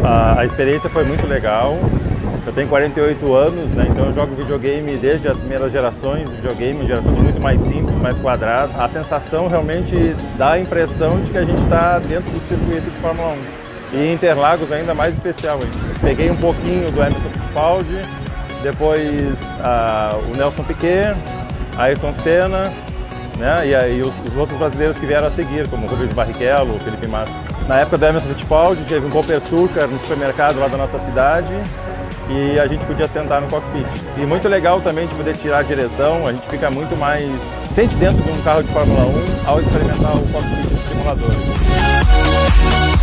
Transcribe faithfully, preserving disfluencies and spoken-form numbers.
A, a experiência foi muito legal. Eu tenho quarenta e oito anos, né? Então eu jogo videogame desde as primeiras gerações de videogame, já era tudo muito mais simples, mais quadrado. A sensação realmente dá a impressão de que a gente está dentro do circuito de Fórmula um. E Interlagos ainda mais especial ainda. Peguei um pouquinho do Emerson Fittipaldi, depois uh, o Nelson Piquet, Ayrton Senna, né? E aí os, os outros brasileiros que vieram a seguir, como o Rubens Barrichello, o Felipe Massa. Na época do Emerson Fittipaldi, teve um Copersucar no supermercado lá da nossa cidade e a gente podia sentar no cockpit. E muito legal também de poder tirar a direção, a gente fica muito mais... sente dentro de um carro de Fórmula um ao experimentar o cockpit do simulador.